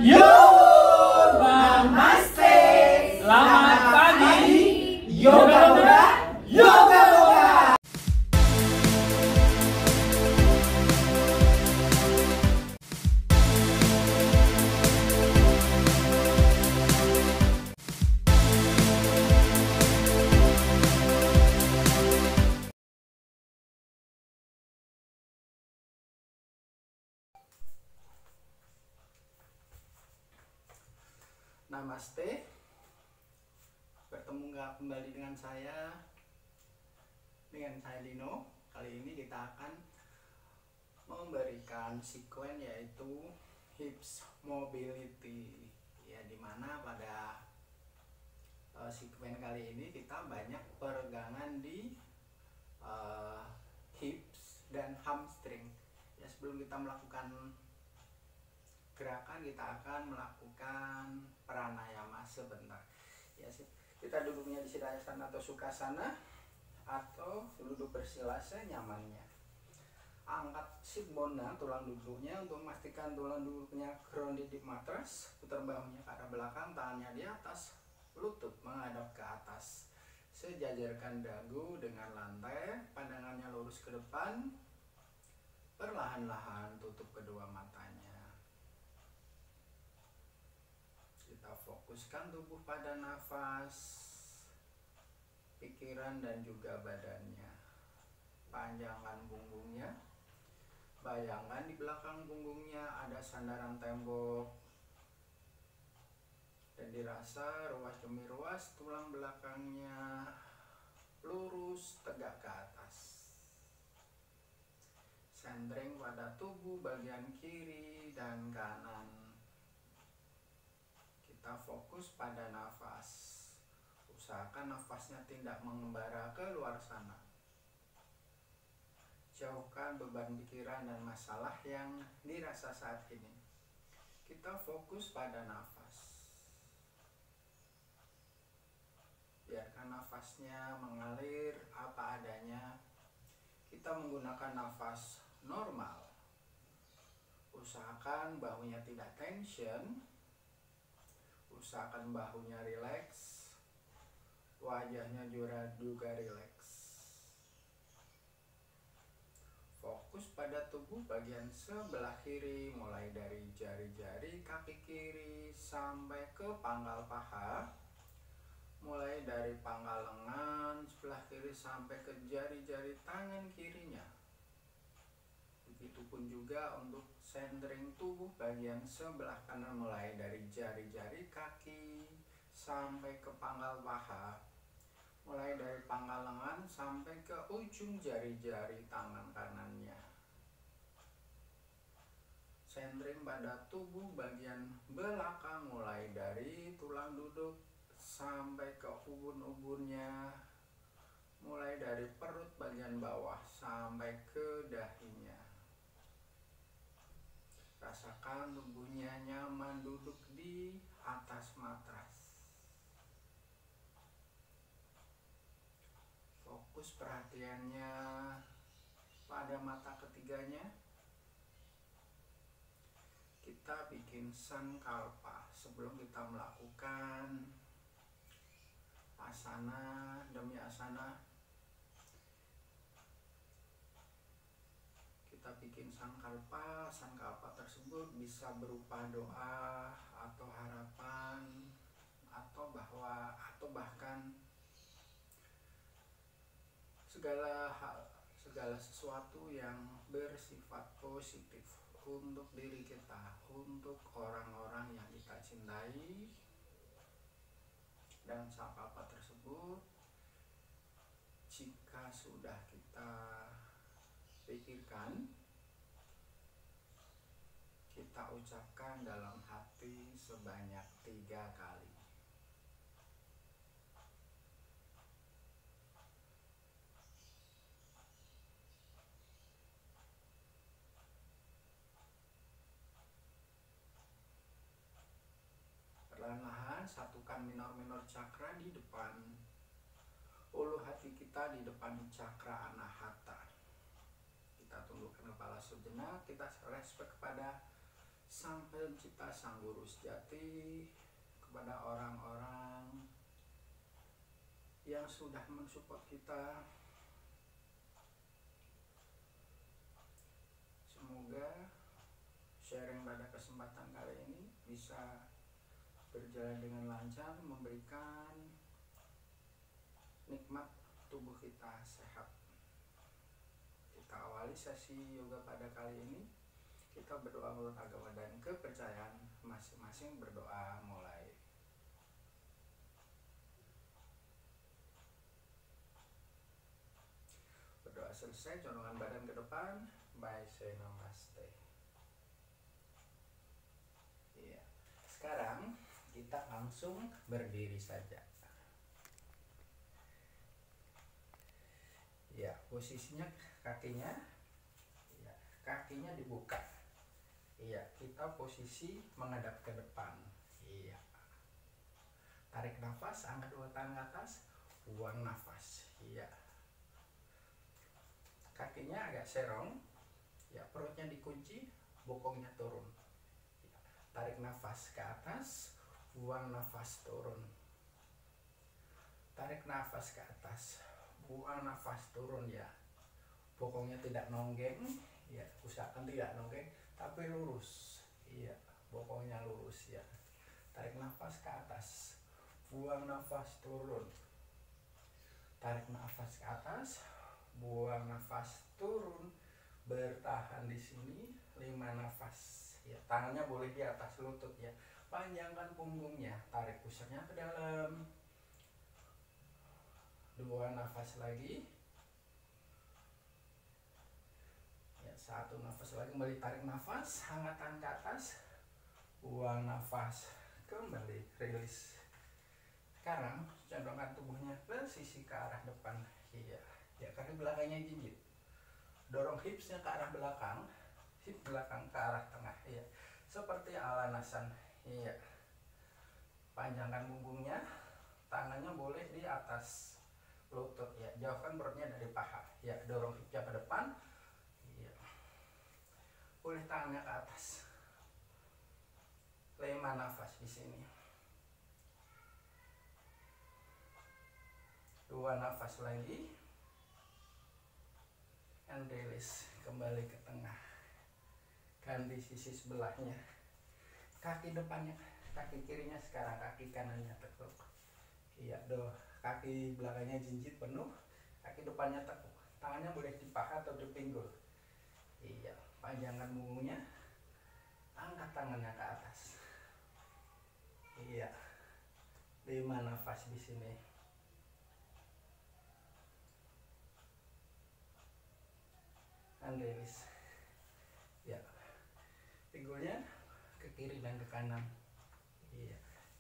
Yo, Namaste. Selamat pagi. Yoga Boga, Yoga Boga. Namaste, bertemu kembali dengan saya Dino. Kali ini kita akan memberikan sekuen yaitu hips mobility. Ya, dimana pada sekuen kali ini kita banyak peregangan di hips dan hamstring. Ya, sebelum kita melakukan gerakan, kita akan melakukan pranayama sebentar. Ya, kita duduknya di siddhasana atau sukhasana atau duduk bersila senyamannya. Angkat sit bone, tulang duduknya, untuk memastikan tulang duduknya grounded di matras. Putar bahunya ke arah belakang, tangannya di atas, lutut menghadap ke atas. Sejajarkan dagu dengan lantai, pandangannya lurus ke depan. Perlahan-lahan tutup kedua matanya. Kita fokuskan tubuh pada nafas, pikiran dan juga badannya. Panjangkan punggungnya. Bayangkan di belakang punggungnya ada sandaran tembok. Dan dirasa ruas demi ruas tulang belakangnya lurus tegak ke atas. Centering pada tubuh bagian kiri dan kanan. Kita fokus pada nafas. Usahakan nafasnya tidak mengembara ke luar sana. Jauhkan beban pikiran dan masalah yang dirasa saat ini. Kita fokus pada nafas. Biarkan nafasnya mengalir apa adanya. Kita menggunakan nafas normal. Usahakan bahunya tidak tension. Usahakan bahunya rileks, wajahnya juga rileks. Fokus pada tubuh bagian sebelah kiri, mulai dari jari-jari kaki kiri sampai ke pangkal paha. Mulai dari pangkal lengan sebelah kiri sampai ke jari-jari tangan kirinya. Begitupun juga untuk centering tubuh bagian sebelah kanan, mulai dari jari-jari kaki sampai ke pangkal paha. Mulai dari pangkal lengan sampai ke ujung jari-jari tangan kanannya. Centering pada tubuh bagian belakang, mulai dari tulang duduk sampai ke ubun-ubunnya. Mulai dari perut bagian bawah sampai ke dahinya. Rasakan tubuhnya nyaman duduk di atas matras. Fokus perhatiannya pada mata ketiganya. Kita bikin sankalpa sebelum kita melakukan asana demi asana. Kita bikin sankalpa. Sankalpa tersebut bisa berupa doa atau harapan atau bahkan segala sesuatu yang bersifat positif untuk diri kita, untuk orang-orang yang kita cintai. Dan sankalpa tersebut jika sudah kita pikirkan, kita ucapkan dalam hati sebanyak 3 kali. Perlahan-lahan satukan minor-minor cakra di depan ulu hati kita, di depan cakra anahata. Kita tundukkan kepala sejenak, kita respect kepada Sang Pencipta, Sang Guru sejati, kepada orang-orang yang sudah mensupport kita. Semoga sharing pada kesempatan kali ini bisa berjalan dengan lancar, memberikan nikmat tubuh kita sehat. Kita awali sesi yoga pada kali ini. Kita berdoa menurut agama dan kepercayaan masing-masing. Berdoa mulai. Berdoa selesai, condongkan badan ke depan. Bye, say namaste. Iya. Sekarang kita langsung berdiri saja. Ya, posisinya kakinya, ya, kakinya dibuka. Iya, kita posisi menghadap ke depan. Iya. Tarik nafas, angkat dua tangan ke atas, buang nafas. Iya. Kakinya agak serong. Ya, perutnya dikunci, bokongnya turun. Ya. Tarik nafas ke atas, buang nafas turun. Tarik nafas ke atas, buang nafas turun ya. Bokongnya tidak nonggeng, ya, usahakan tidak nonggeng, tapi lurus. Iya, bokongnya lurus ya. Tarik nafas ke atas, buang nafas turun. Tarik nafas ke atas, buang nafas turun. Bertahan di sini 5 nafas. Ya, tangannya boleh di atas lutut ya. Panjangkan punggungnya, tarik pusarnya ke dalam. 2 nafas lagi. Ya, 1 nafas lagi, kembali tarik nafas, angkatan ke atas, buang nafas, kembali rilis. Sekarang condongkan tubuhnya ke sisi ke arah depan. Iya, ya, kaki belakangnya jinjit. Dorong hipsnya ke arah belakang, hip belakang ke arah tengah. Iya, seperti alanasan. Iya, panjangkan punggungnya, tangannya boleh di atas lutut ya, jauhkan perutnya dari paha. Ya, dorong hipnya ke depan. Iya, boleh tangannya ke atas. 5 nafas di sini. 2 nafas lagi. And release, kembali ke tengah. Ganti sisi sebelahnya. Kaki depannya, kaki kirinya sekarang, kaki kanannya tekuk. Iya, kaki belakangnya jinjit penuh, kaki depannya tekuk. Tangannya boleh di paha atau di pinggul. Iya, panjangkan punggungnya, angkat tangannya ke atas. Iya, 5 nafas di sini. And release. Ya, pinggulnya ke kiri dan ke kanan. Iya.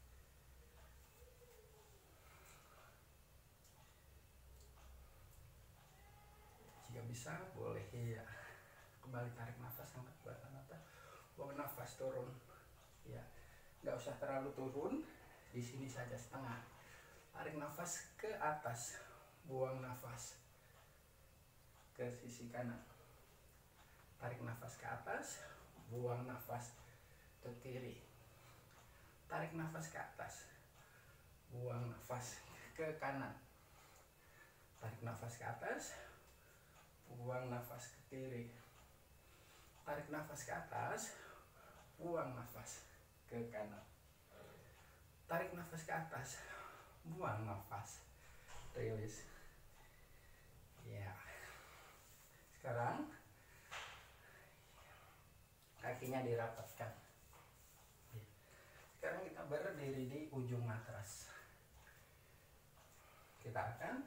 Jika bisa boleh ya. Kembali tarik nafas, angkat belakang atas, buang nafas turun. Ya, nggak usah terlalu turun. Di sini saja setengah. Tarik nafas ke atas, buang nafas ke sisi kanan. Tarik nafas ke atas, buang nafas ke kiri. Tarik nafas ke atas, buang nafas ke kanan. Tarik nafas ke atas, buang nafas ke kiri. Tarik nafas ke atas, buang nafas ke kanan. Tarik nafas ke atas, buang nafas, rilis. Ya, sekarang kakinya dirapatkan. Sekarang kita berdiri di ujung matras. Kita akan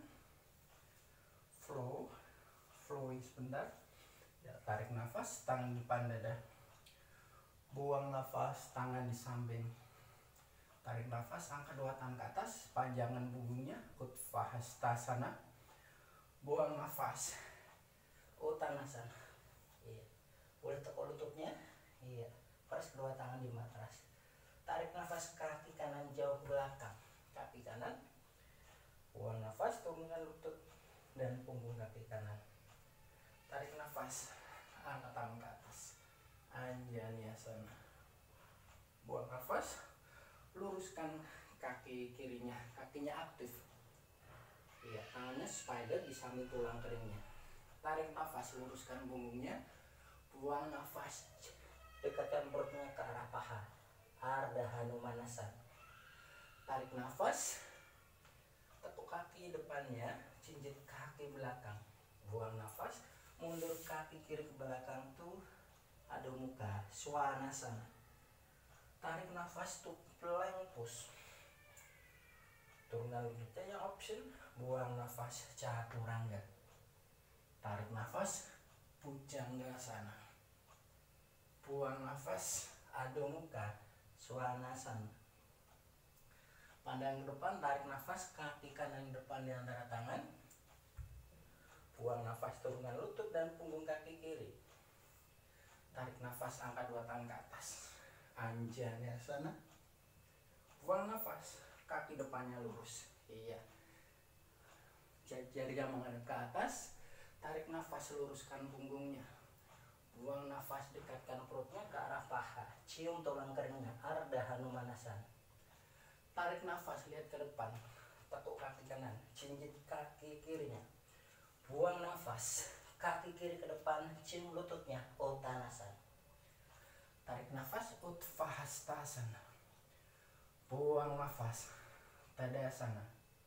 flowing sebentar. Ya, tarik nafas, tangan di depan dada. Buang nafas, tangan di samping. Tarik nafas, angkat 2 tangan ke atas, panjangan punggungnya, Utthasana. Buang nafas, Uttanasana. Iya. Boleh tekuk lututnya. Iya. Press kedua tangan di matras. Tarik nafas, kaki kanan jauh belakang. Kaki kanan. Buang nafas, turunkan lutut dan punggung kaki kanan. Tarik nafas, angkat tangan ke atas. Anjaneyasana. Buang nafas, luruskan kaki kirinya, kakinya aktif. Iya, tangannya spider di samping tulang keringnya. Tarik nafas, luruskan punggungnya. Buang nafas, dekatkan perutnya ke arah paha. Ardha Hanumanasana. Tarik nafas, tekuk kaki depannya, jinjit kaki belakang. Buang nafas, mundur kaki kiri ke belakang tuh Adho Mukha Svanasana. Tarik nafas tuh plank pose. Turunkan lututnya yang option. Buang nafas Chaturanga. Tarik nafas Bhujanggasana. Buang nafas Adho Mukha Svanasana. Pandang ke depan, tarik nafas kaki kanan depan di antara tangan. Buang nafas, turunkan lutut dan punggung kaki kiri. Tarik nafas, angkat dua tangan ke atas. Anjaneyasana. Buang nafas, kaki depannya lurus. Iya. Jarinya menghadap ke atas. Tarik nafas, luruskan punggungnya. Buang nafas, dekatkan perutnya ke arah paha. Cium tulang keringnya. Ardha Hanumanasana. Tarik nafas, lihat ke depan. Tekuk kaki kanan, jinjit kaki kirinya. Buang nafas, kaki kiri ke depan, cium lututnya. Uttanasana. Tarik nafas, Utthahastasana. Buang nafas, Tadasana.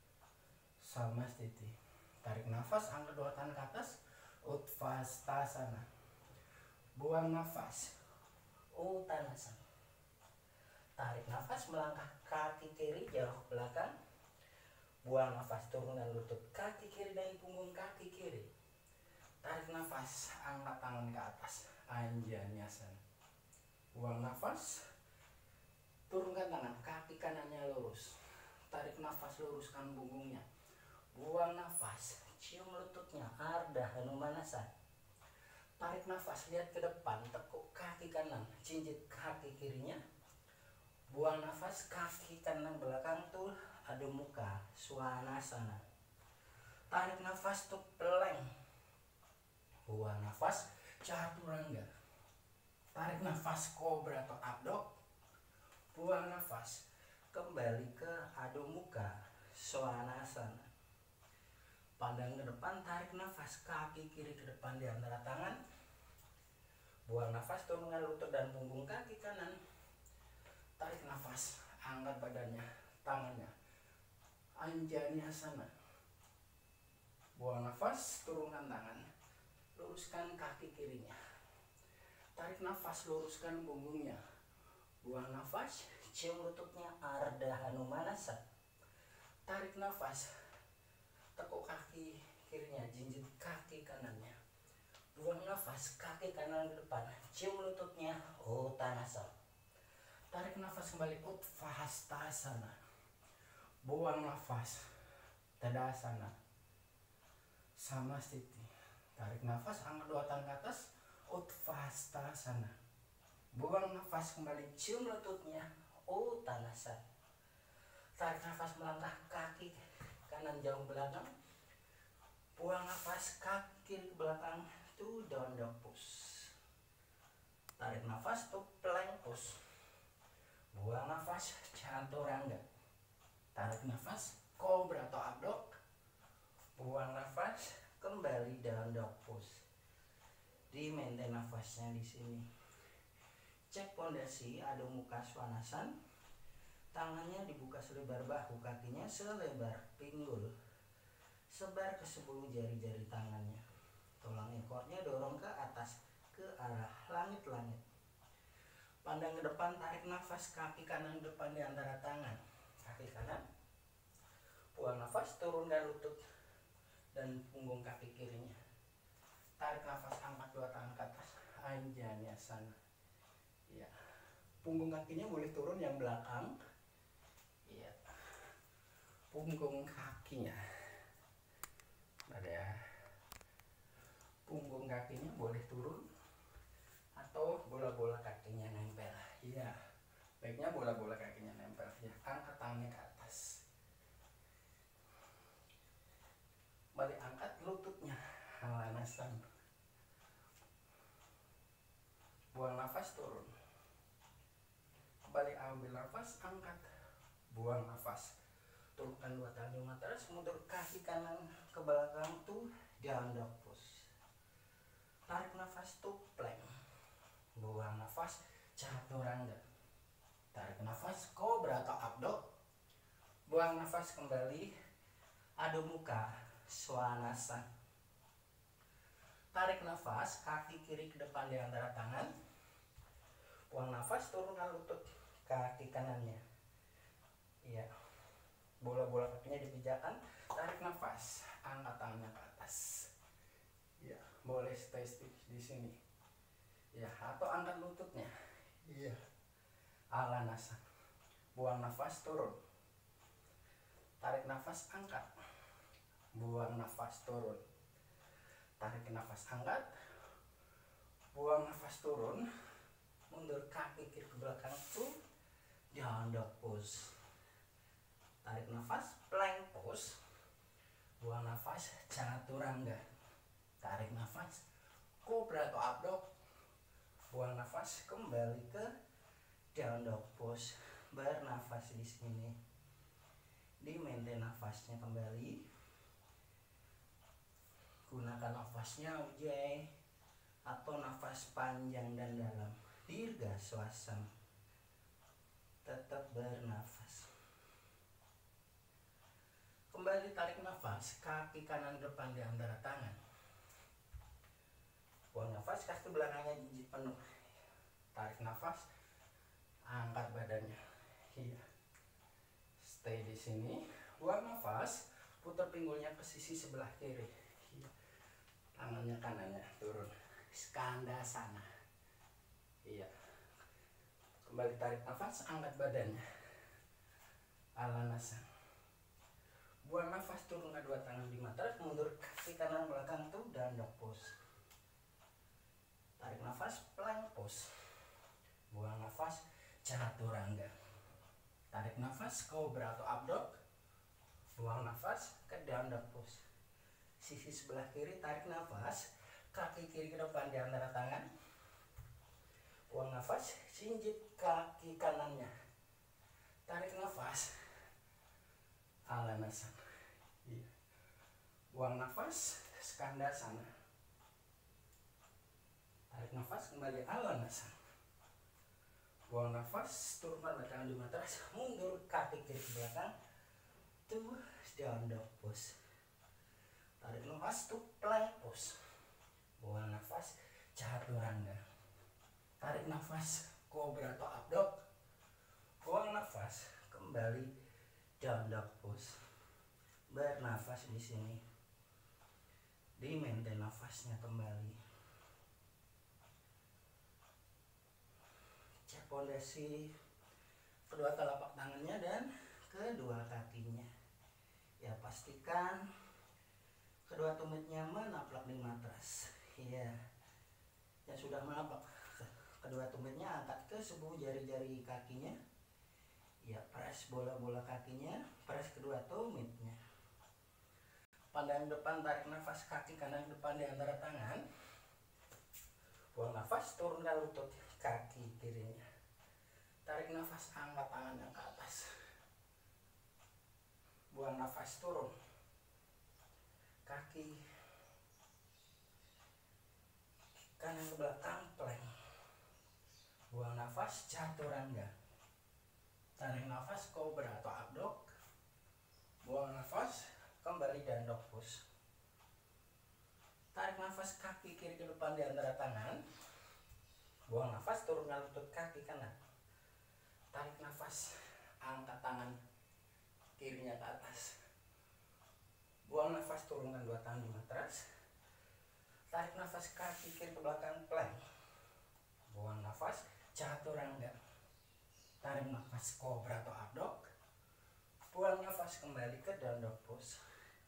Samastiti. Tarik nafas, angkat dua tangan ke atas. Utthahastasana. Buang nafas, Uttanasana. Tarik nafas, melangkah kaki kiri jauh ke belakang. Buang nafas, turunkan lutut kaki kiri dan punggung kaki kiri. Tarik nafas, angkat tangan ke atas. Anjaneyasana. Buang nafas, turunkan tangan, kaki kanannya lurus. Tarik nafas, luruskan punggungnya. Buang nafas, cium lututnya. Ardha Hanumanasana. Tarik nafas, lihat ke depan, tekuk kaki kanan, jinjit kaki kirinya. Buang nafas, kaki kanan belakang tuh Adho Mukha Svanasana. Tarik nafas tuh plank. Buang nafas Chaturanga. Tarik nafas kobra atau abdok. Buang nafas, kembali ke Adho Mukha Svanasana. Pandang ke depan, tarik nafas kaki kiri ke depan di antara tangan. Buang nafas, turunkan lutut dan punggung kaki kanan. Tarik nafas, angkat badannya, tangannya. Anjaneyasana. Buang nafas, turunkan tangan. Luruskan kaki kirinya. Tarik nafas, luruskan punggungnya. Buang nafas, cium lututnya. Ardha Hanumanasana. Tarik nafas, tekuk kaki kirinya, jinjit kaki kanannya. Buang nafas, kaki kanan ke depan, cium lututnya. Uttanasana. Tarik nafas kembali, Utthahastasana. Buang nafas, Tadasana. Samastiti. Tarik nafas, angkat dua tangan ke atas. Utthahastasana. Buang nafas kembali, cium lututnya. Uttanasana. Tarik nafas, melangkah kaki kanan jauh belakang. Buang nafas, kaki kiri ke belakang. To down dog pose. Tarik nafas, to plank pose. Buang nafas, Chaturanga. Tarik nafas, kobra atau abdok. Buang nafas, kembali down dog pose. Di maintain nafasnya di sini. Cek pondasi Adho Mukha Svanasana. Tangannya dibuka selebar bahu, kakinya selebar pinggul. Sebar ke 10 jari-jari tangannya. Tulang ekornya dorong ke atas, ke arah langit-langit. Pandang ke depan, tarik nafas kaki kanan depan di antara tangan. Kaki kanan. Buang nafas, turunkan lutut dan punggung kaki kirinya. Tarik nafas, angkat dua tangan ke atas. Anjaneyasana. Ya. Punggung kakinya boleh turun yang belakang. Iya. Punggung kakinya. Ada ya. Punggung kakinya boleh turun atau bola-bola kakinya nempel. Iya. Baiknya bola-bola kakinya nempel. Ya, angkat tangannya ke atas. Balik angkat lututnya. Halanasana. Buang nafas, turun. Balik ambil nafas, angkat, buang nafas. Turunkan dua tangan di matras, mundur kaki kanan ke belakang tuh down dog pose. Tarik nafas tuh plank. Buang nafas, chaturanga. Tarik nafas, cobra atau up dog. Buang nafas kembali, adho mukha, swanasana. Tarik nafas, kaki kiri ke depan di antara tangan. Buang nafas, turunkan lutut kaki kanannya. Iya. Bola-bola kakinya dipijakan. Tarik nafas, angkat tangannya ke atas. Iya, boleh stay di sini. Ya, atau angkat lututnya. Iya. Alanasana. Buang nafas, turun. Tarik nafas, angkat. Buang nafas, turun. Tarik nafas, angkat. Buang nafas, turun. Mundur kaki kiri ke belakang tuh down dog pose. Tarik nafas, plank pose. Buang nafas, chaturanga. Tarik nafas, cobra atau up dog. Buang nafas, kembali ke down dog pose. Bernafas di sini. Di maintain nafasnya kembali. Gunakan nafasnya ujjayi atau nafas panjang dan dalam. Dirga swasana. Tetap bernafas. Kembali tarik nafas, kaki kanan depan di antara tangan. Buang nafas, kaki belakangnya jijik penuh. Tarik nafas, angkat badannya. Iya. Stay di sini. Buang nafas, putar pinggulnya ke sisi sebelah kiri. Iya. Tangannya kanannya turun. Skandasana. Iya. Kembali tarik nafas, angkat badannya. Alanasana. Buang nafas, turunkan dua tangan di matras, mundur kaki kanan belakang tuh down dog pose. Tarik nafas, plank pose. Buang nafas, chaturanga. Tarik nafas, cobra atau up dog. Buang nafas, ke down dog pose. Sisi sebelah kiri, tarik nafas, kaki kiri ke depan di antara tangan. Buang nafas, sinjit kaki kanannya. Tarik nafas, alanasana. Iya. Buang nafas, skandasana. Tarik nafas, kembali alanasana. Buang nafas, turunkan tangan di matras, mundur kaki kiri ke belakang. Tuh down dog pose. Tarik nafas, tuh plank pose. Buang nafas, chaturanga. Tarik nafas, cobra atau up dog. Buang nafas, kembali down dog pose. Bernafas di sini. Di maintain nafasnya kembali. Cek pondasi kedua telapak tangannya dan kedua kakinya. Ya, pastikan kedua tumitnya menaplak di matras. Iya. Yang sudah menaplak kedua tumitnya, angkat ke sebuah jari-jari kakinya. Ya, press bola-bola kakinya, press kedua tumitnya. Pandang depan, tarik nafas, kaki kanan depan di antara tangan. Buang nafas, turunkan lutut kaki kirinya. Tarik nafas, angkat tangannya ke atas. Buang nafas, turun. Kaki kanan ke belakang, plank. Buang nafas, chaturanga. Tarik nafas, cobra atau up dog. Buang nafas, kembali down dog pose. Tarik nafas, kaki kiri ke depan di antara tangan. Buang nafas, turunkan lutut kaki kanan. Tarik nafas, angkat tangan kirinya ke atas. Buang nafas, turunkan dua tangan di matras. Tarik nafas, kaki kiri ke belakang, plank. Buang nafas, chaturanga. Tarik nafas, cobra atau up dog. Buang nafas, kembali ke down dog pose.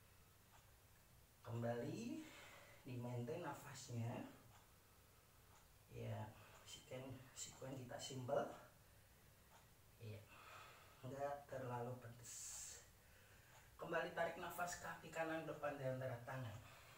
Kembali di maintain nafasnya. Ya, sekuen kita simple. Iya. Enggak terlalu pedes. Kembali tarik nafas, kaki kanan depan di antara tangan.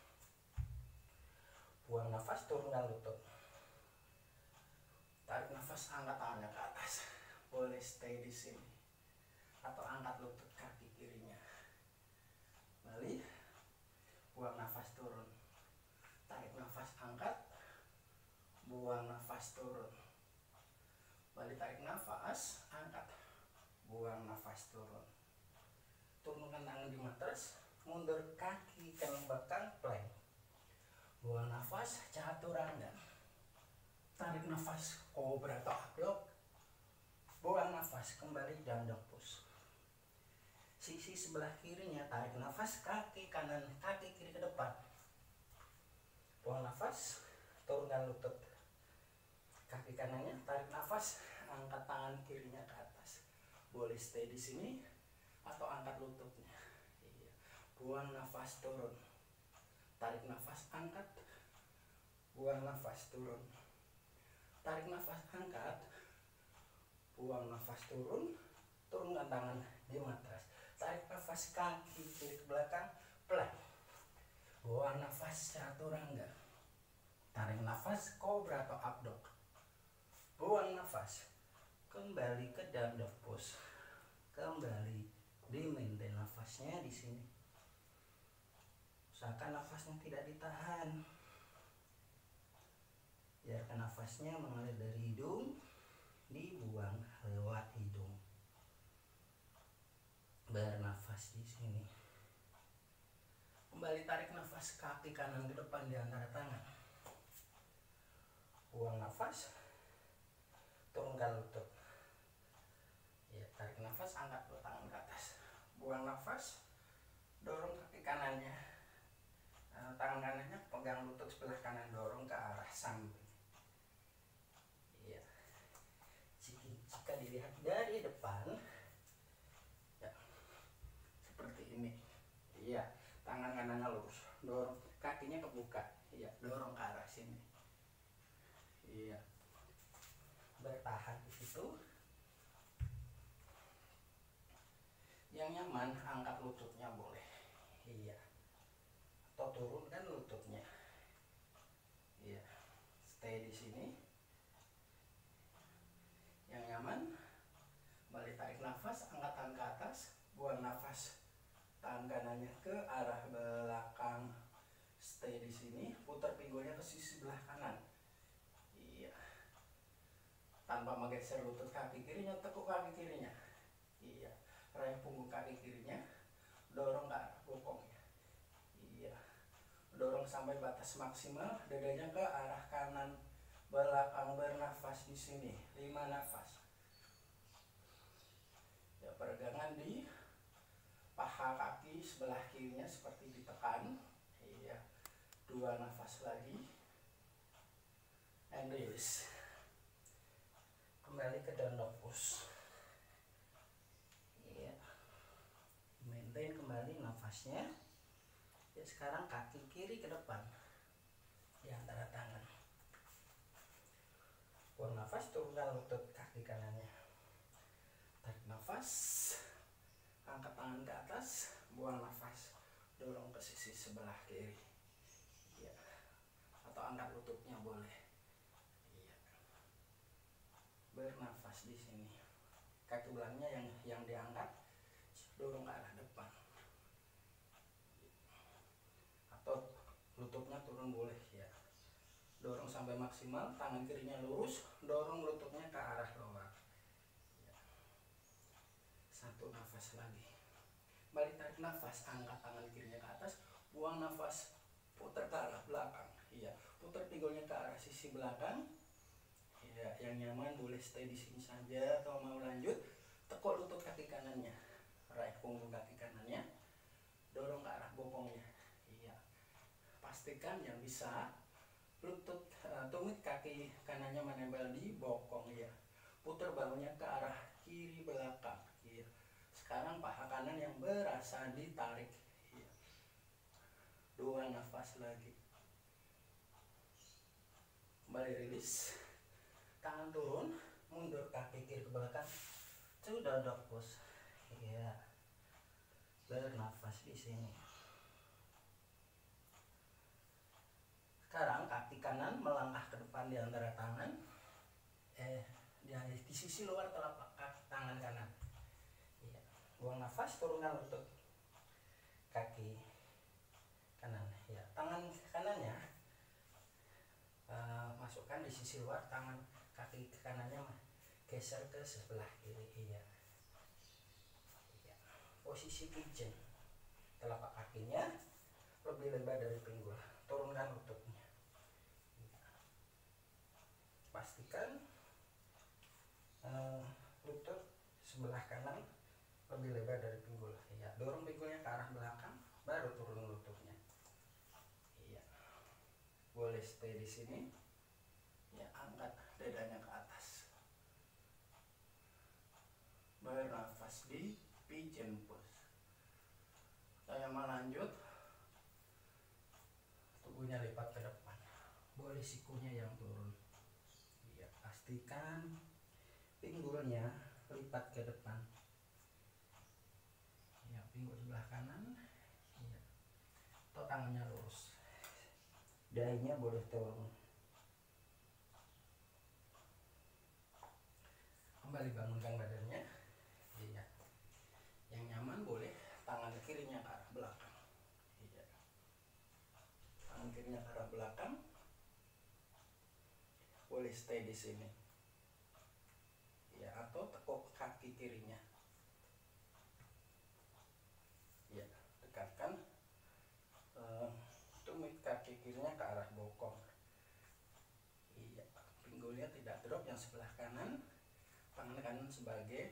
Buang nafas, turunkan lutut. Tarik nafas, angkat tangannya ke atas. boleh stay di sini atau angkat lutut kaki kirinya. Kembali, buang nafas turun, tarik nafas angkat, buang nafas turun, balik tarik nafas angkat, buang nafas turun. Turunkan tangan di matras, mundur kaki ke belakang plank, buang nafas chaturanga, tarik nafas cobra atau uplock, buang nafas kembali down dog push. Sisi sebelah kirinya tarik nafas, kaki kanan kaki kiri ke depan, buang nafas, turunkan lutut kaki kanannya, tarik nafas, angkat tangan kirinya ke atas, boleh stay di sini atau angkat lututnya. Iya. Buang nafas turun, tarik nafas angkat, buang nafas turun, tarik nafas angkat, buang nafas turun, turunkan tangan di matras, tarik nafas kaki kiri ke belakang plank, buang nafas chaturanga, tarik nafas cobra atau up dog, buang nafas kembali ke down dog push, kembali di maintain nafasnya di sini, usahakan nafasnya tidak ditahan, biarkan nafasnya mengalir dari hidung, dibuang lewat hidung. Bernafas di sini. Kembali tarik nafas kaki kanan ke depan di antara tangan. Buang nafas, turunkan lutut. Ya, tarik nafas, angkat tangan ke atas. Buang nafas, dorong kaki kanannya. Tangan kanannya pegang lutut sebelah kanan, dorong ke arah samping. Iya. Jika dilihat dari depan, ya, seperti ini. Iya, tangan kanannya lurus, dorong kakinya kebuka. Iya, dorong ke arah sini. Iya, bertahan di situ. Yang nyaman, angkat lututnya boleh. Iya, atau turunkan lututnya. Iya, stay di sini. Yang nyaman, balik tarik nafas, angkat tangan ke atas, buang nafas, tangan kanannya ke arah belakang, stay di sini, putar pinggulnya ke sisi sebelah kanan. Iya, tanpa menggeser lutut kaki kirinya, tekuk kaki kirinya. Iya, raih punggung kaki kirinya, dorong ke arah bokongnya. Iya, dorong sampai batas maksimal, dadanya ke arah kanan belakang, bernafas di sini 5 nafas. Ya, peregangan di paha kaki sebelah kirinya seperti ditekan. Iya, 2 nafas lagi, and release. Kembali ke down dog push. Iya, maintain kembali nafasnya. Ya, sekarang kaki kiri ke depan di antara tangan. Buang nafas, turunkan lutut kaki kanannya. Tarik nafas, angkat tangan ke atas, buang nafas, dorong ke sisi sebelah kiri. Iya, atau angkat lututnya boleh. Iya, bernafas di sini. Kaki belakangnya yang diangkat, dorong ke arah depan. Atau lututnya turun boleh ya. Dorong sampai maksimal, tangan kirinya lurus, dorong lututnya ke arah bawah. Ya. 1 nafas lagi. Balik tarik nafas, angkat tangan kirinya ke atas, buang nafas, putar ke arah belakang. Iya, putar pinggulnya ke arah sisi belakang. Iya, yang nyaman boleh stay di sini saja atau mau lanjut, tekuk lutut kaki kanannya, raih punggung kaki kanannya, dorong ke arah bokongnya. Iya, pastikan yang bisa lutut, tumit kaki kanannya menempel di bokong ya. Putar bahunya ke arah kiri belakang. Ya. Sekarang paha kanan yang berasa ditarik. Ya. 2 nafas lagi. Kembali rilis. Tangan turun, mundur kaki kiri ke belakang. Sudah dog push. Ya. Bernafas di sini. Sekarang kaki kanan melangkah ke depan di antara tangan, di sisi luar telapak kaki tangan kanan. Iya. Buang nafas, turunkan lutut. Kaki kanan. Ya, tangan kanannya masukkan di sisi luar, tangan kaki kanannya geser ke sebelah kiri. Iya. Iya. Posisi pigeon. Telapak kakinya lebih lebar dari pinggul. Turunkan lututnya. Iya. Pastikan lutut sebelah kanan lebih lebar dari pinggul. Iya. Dorong pinggulnya ke arah belakang, baru turun lututnya. Iya. Boleh stay di sini. Ya, angkat dadanya ke atas. Bernafas di pigeon pose. Saya mau lanjut. Tubuhnya lipat ke depan. Boleh sikunya yang turun. Iya, pastikan pinggulnya lipat ke depan. Ya, pinggul sebelah kanan. Iya. Atau tangannya lurus. Dahinya boleh turun. Kembali bangunkan badannya. Iya. Yang nyaman boleh tangan kirinya ke arah belakang. Iya. Tangan kirinya ke arah belakang. Boleh stay di sini. Ya, atau tekuk kaki kirinya. Ya, dekatkan tumit kaki kirinya ke arah bokong. Iya, pinggulnya tidak drop yang sebelah kanan. Tangan kanan sebagai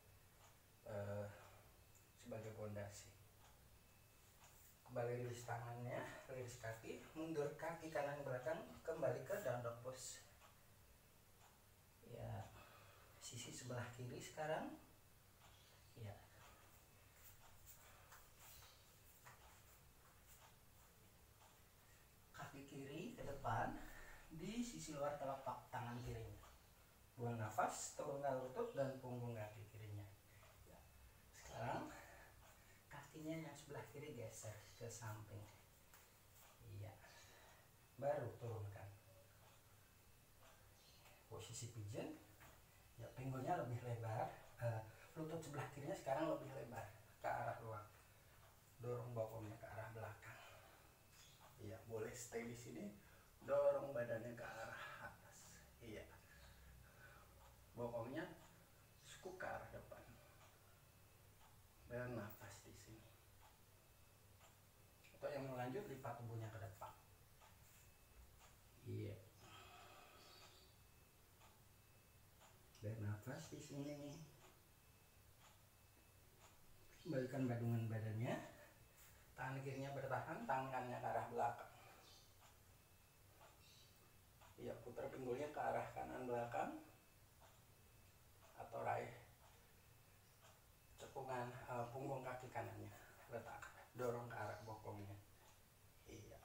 pondasi. Kembali rilis tangannya, rilis kaki, mundur kaki kanan belakang, kembali ke down dog pose. Ya, sisi sebelah kiri sekarang. Ya. Kaki kiri ke depan di sisi luar telapak tangan kirinya. Buang nafas, turunkan lutut dan punggung kaki kirinya. Ya. Sekarang kakinya yang sebelah kiri geser ke samping. Iya. Baru turunkan. Posisi pigeon. Ya, pinggulnya lebih lebar. Lutut sebelah kirinya sekarang lebih lebar ke arah luar. Dorong bokongnya ke arah belakang. Iya, boleh stay di sini. Dorong badannya ke arah atas. Iya. Bokongnya sekuk ke arah depan. Bernafas di sini. Atau yang mau lanjut, lipat tubuhnya ke depan. Iya. Bernafas di sini. Kembalikan bandungan badannya. Tangan kirinya bertahan, tangan kanannya ke arah belakang. Iya, putar pinggulnya ke arah kanan belakang. Atau raih cekungan punggung kaki kanannya. Letak, dorong ke arah bokongnya. Iya.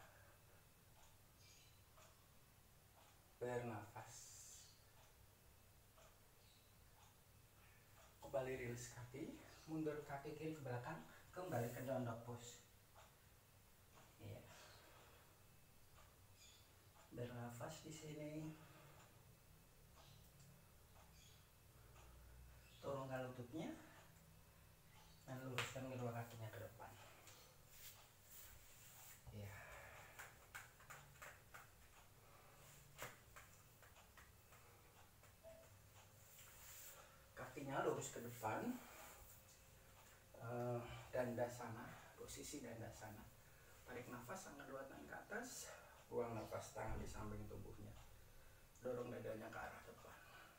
Bernafas. Kembali rilis kaki, mundur kaki kiri ke belakang, kembali ke down dog pose. Iya. Bernafas di sini. Turunkan lututnya dan luruskan kedua kakinya ke depan. Iya. Kakinya lurus ke depan. Dandasana, posisi dandasana. Tarik nafas, angkat dua tangan ke atas. Buang nafas, tangan di samping tubuhnya. Dorong dadanya ke arah depan.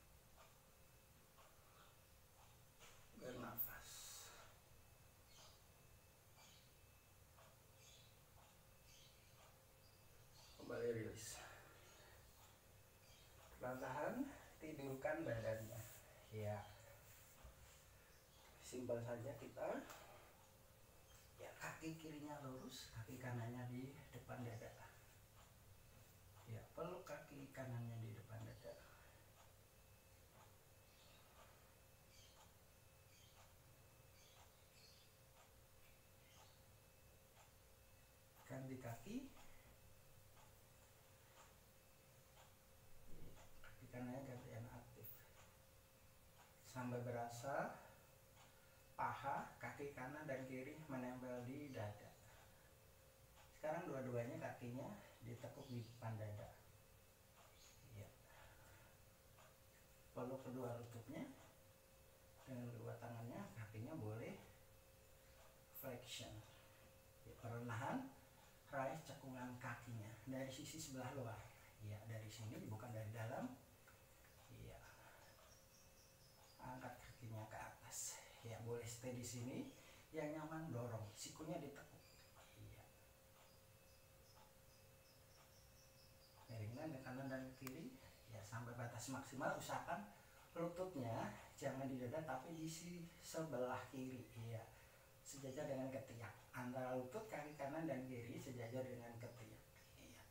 Bernafas. Kembali rilis. Perlahan tidurkan badannya. Ya. Simpel saja kita. Ya, kaki kirinya lurus, kaki kanannya di depan dada. Ya, peluk kaki kanannya di depan dada. Ganti kaki. Kaki kanannya gantian aktif. sampai berasa paha, kaki kanan dan kiri menempel di dada. Sekarang dua-duanya kakinya ditekuk di depan dada. Ya. Peluk kedua lututnya dengan dua tangannya, kakinya boleh flexion. Ya, perlahan raih cekungan kakinya dari sisi sebelah luar. Ya, dari sini bukan dari dalam. Ya. Angkat kakinya ke atas. Ya, boleh stay di sini. Yang nyaman dorong, sikunya ditekuk. Ya. Miringkan ke kanan dan ke kiri. Ya, sampai batas maksimal. Usahakan lututnya jangan di dada tapi di sisi sebelah kiri. Ya. Sejajar dengan ketiak. Antara lutut kaki kanan dan kiri sejajar dengan ketiak. Ya.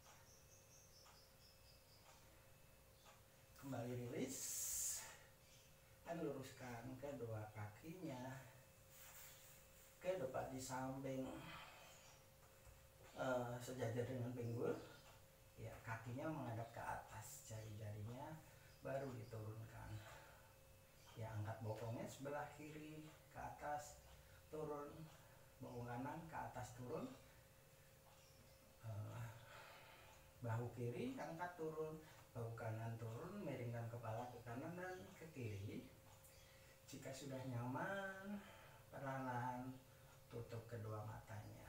Kembali rilis dan luruskan kedua kakinya ke depan di samping, sejajar dengan pinggul. Ya, kakinya menghadap ke atas, jari-jarinya baru diturunkan. Ya, angkat bokongnya sebelah kiri ke atas, turun, bokong kanan ke atas turun, bahu kiri angkat turun, bahu kanan turun, miringkan kepala ke kanan dan ke kiri. Jika sudah nyaman, perlahan tutup kedua matanya.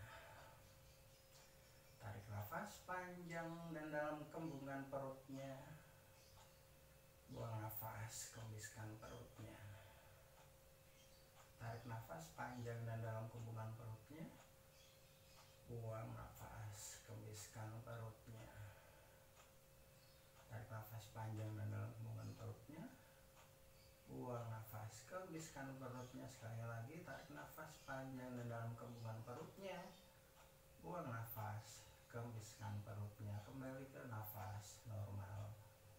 Tarik nafas panjang dan dalam kembungan perutnya. Buang nafas, kembiskan perutnya. Tarik nafas panjang dan dalam kembungan perutnya. Buang nafas, kembiskan perutnya. Tarik nafas panjang dan dalam kembungan perutnya. Buang nafas, kembiskan perutnya. Sekali lagi, tarik nafas panjang dan dalam kembungan perutnya. Buang nafas, kembiskan perutnya. Kembali ke nafas normal.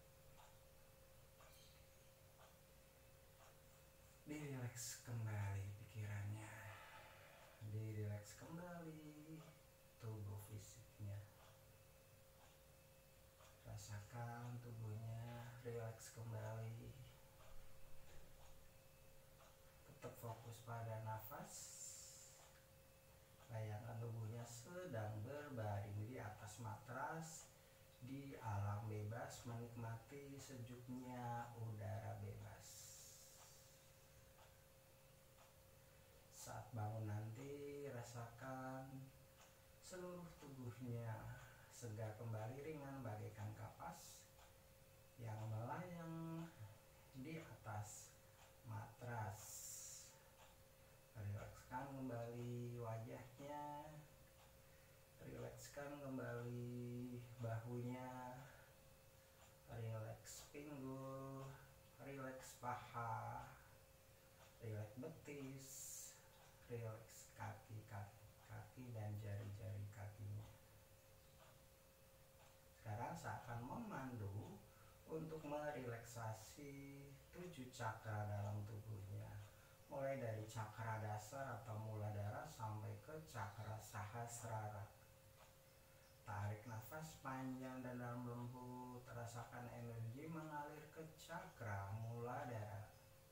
Dirileks kembali pikirannya. Dirileks kembali tubuh fisiknya. Rasakan tubuhnya rileks kembali. Tetap fokus pada nafas. Bayangkan tubuhnya sedang berbaring di atas matras di alam bebas, menikmati sejuknya udara bebas. Saat bangun nanti, rasakan seluruh tubuhnya segar kembali, ringan bagaikan kapas yang melayang di atas matras. Rilekskan kembali wajahnya, rilekskan kembali bahunya, rileks pinggul, rileks paha, rileks betis, rileks kaki dan jari-jari kakinya. Sekarang saya akan memandu untuk merelaksasi 7 cakra dalam tubuhnya. Mulai dari cakra dasar atau muladhara sampai ke cakra sahasrara. Tarik nafas panjang dan dalam lembut, rasakan energi mengalir ke cakra muladhara.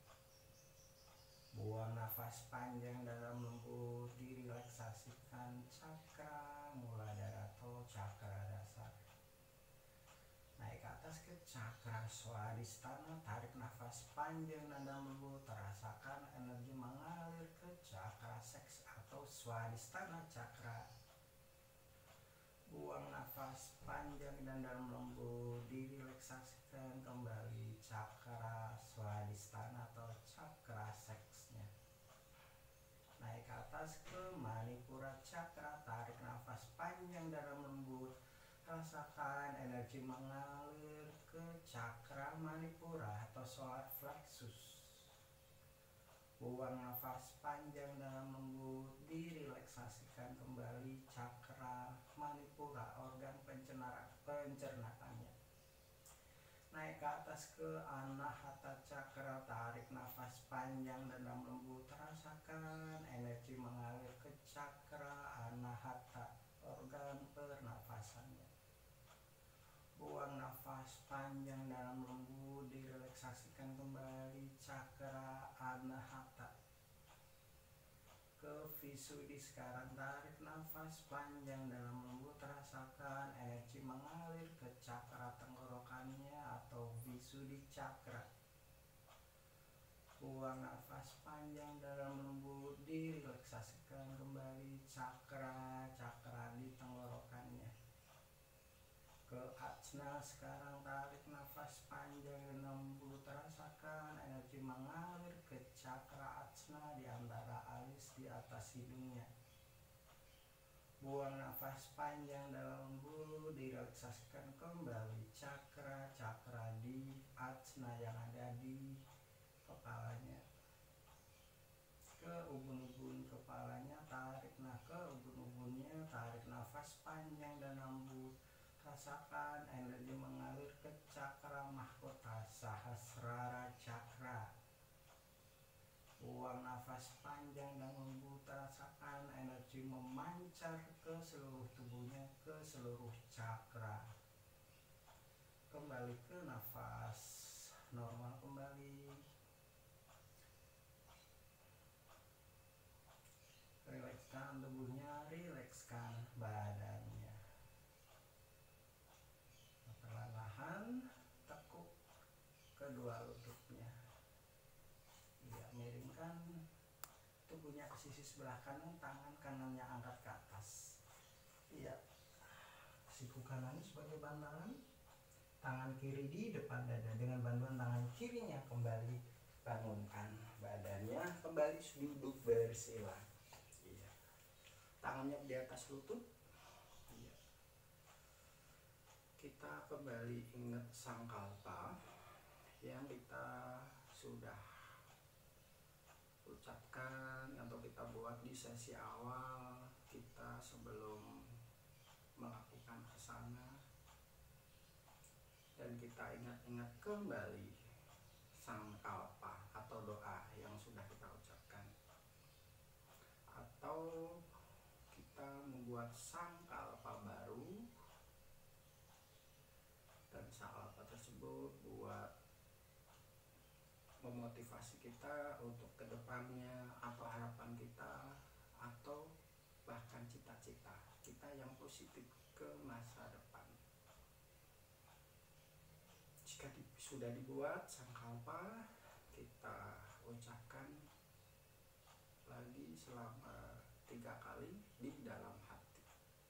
Buang nafas panjang dalam lembut, direlaksasikan cakra muladhara atau cakra dasar. Naik ke atas ke cakra swadhisthana, tarik nafas panjang dan dalam lembut, rasakan energi mengalir ke cakra seks atau swadhisthana cakra. Buang nafas panjang dan dalam lembut, direlaksasikan kembali cakra swadhisthana atau cakra seksnya. Naik ke atas ke manipura cakra, tarik nafas panjang dalam lembut, rasakan energi mengalir ke cakra manipura atau solar plexus. Buang nafas panjang dalam lembut, direlaksasikan kembali cakra manipura, organ pencernaannya. Naik ke atas ke anahata cakra, tarik nafas panjang dan dalam lembut, rasakan energi mengalir ke cakra anahata, organ pernafasannya. Buang nafas panjang dalam lembut, direlaksasikan kembali cakra ke Visudi. Sekarang tarik nafas panjang dalam lembut, rasakan energi mengalir ke cakra tenggorokannya atau Visudi Cakra. Buang nafas panjang dalam lembut, direlaksasikan kembali cakra-cakra di tenggorokannya. Ke Ajna, sekarang tarik nafas panjang dalam lembut, rasakan energi mengalir ke cakra Ajna di antara alis di atas hidungnya. Buang nafas panjang dalam lembut, direlaksasikan kembali cakra-cakra di Ajna yang ada di kepalanya. Ke ubun-ubun kepalanya, tarik ke ubun-ubunnya, tarik nafas panjang dan lembut, rasakan energi mengalir ke cakra mahkota Sahasrara Cakra. Buang nafas panjang dan lembut, rasakan energi memancar ke seluruh tubuhnya, ke seluruh cakra. Kembali ke nafas normal kembali. Rilekskan tubuhnya, rilekskan badannya. Perlahan tekuk kedua lututnya. Ya, miringkan tubuhnya ke sisi sebelah kanan, tangan kanannya angkat ke atas. Iya. Siku kanan sebagai bantalan, tangan kiri di depan dada. Dengan bantuan tangan kirinya kembali bangunkan badannya, kembali duduk bersila. Tangannya di atas lutut. Iya. Kita kembali ingat sangkalpa yang kita sudah ucapkan atau kita buat di sesi awal kita sebelum melakukan kesana, dan kita ingat-ingat kembali sangkalpa atau doa yang sudah kita ucapkan, atau kita membuat sangkalpa baru, dan sangkalpa tersebut buat memotivasi kita untuk kedepannya, atau harapan kita, atau bahkan cita-cita kita yang positif ke masa depan. Jika sudah dibuat sangkalpa, kita ucapkan lagi selama 3 kali di dalam hati.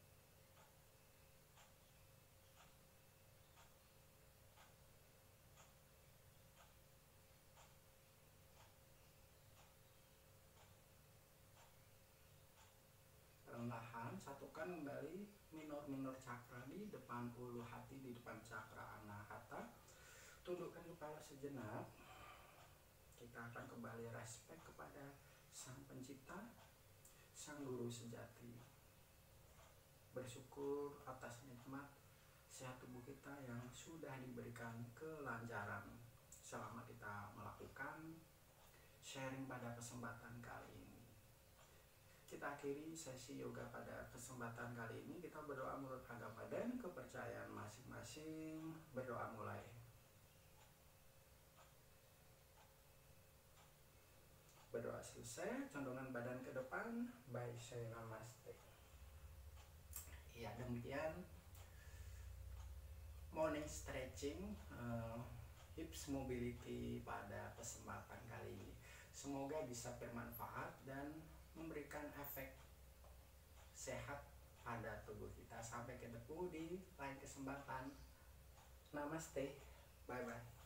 Perlahan satukan kembali minor cakra di depan ulu hati, di depan cakra anahata. Tundukkan kepala sejenak. Kita akan kembali respek kepada Sang Pencipta, Sang Guru sejati. Bersyukur atas nikmat sehat tubuh kita yang sudah diberikan kelancaran selama kita melakukan sharing pada kesempatan kali ini. Kita akhiri sesi yoga pada kesempatan kali ini. Kita berdoa menurut agama dan kepercayaan masing-masing. Berdoa mulai. Berdoa selesai, condongan badan ke depan, baik saya namaste. Ya, demikian morning stretching, hips mobility pada kesempatan kali ini. Semoga bisa bermanfaat dan memberikan efek sehat pada tubuh kita. Sampai ketemu di lain kesempatan. Namaste, bye bye.